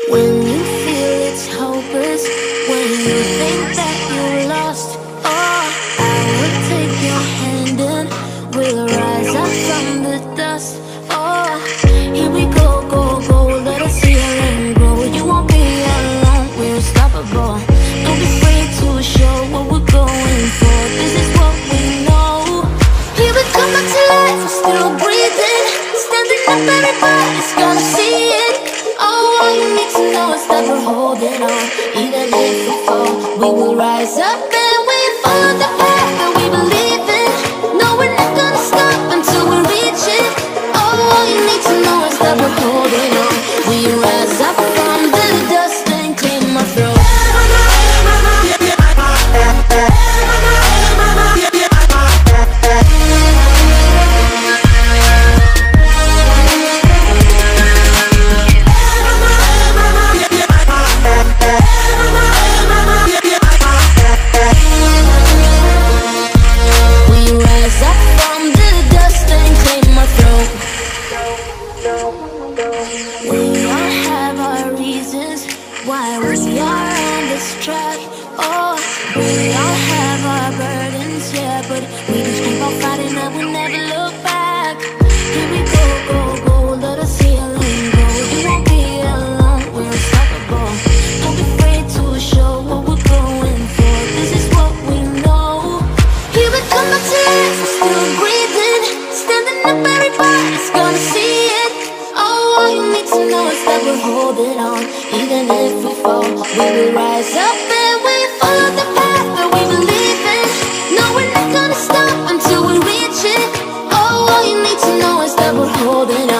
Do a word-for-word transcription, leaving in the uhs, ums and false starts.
When you feel it's hopeless, when you think that you're lost, oh, I will take your hand and we'll rise up from the dust. Oh, here we go, go, go, let us heal and grow. You won't be alone, we're unstoppable. Don't be afraid to show what we're going for. This is what we know. Here we come back to life, we're still breathing. Standing up, everybody's gonna see it. Oh, all you need to know is that we're holding on. Even if we fall, we will rise up and we follow the path that we believe in. No, we're not gonna stop until we reach it. Oh, all you need to know is that we're holding on. We rise up from the dust and clean my throat. We all have our reasons why we are on this track. Oh, we all have our burdens, yeah, but we just keep on fighting and we never look back. Here we go, go, go, let us heal and grow. You won't be alone, we're unstoppable. Don't be afraid to show what we're going for. This is what we know. Here we come back to life, we're still breathing. Standing up, everybody's gonna see it. All you need to know is that we're holding on. Even if we fall, we will rise up and we follow the path that we believe in. No, we're not gonna stop until we reach it. Oh, all you need to know is that we're holding on.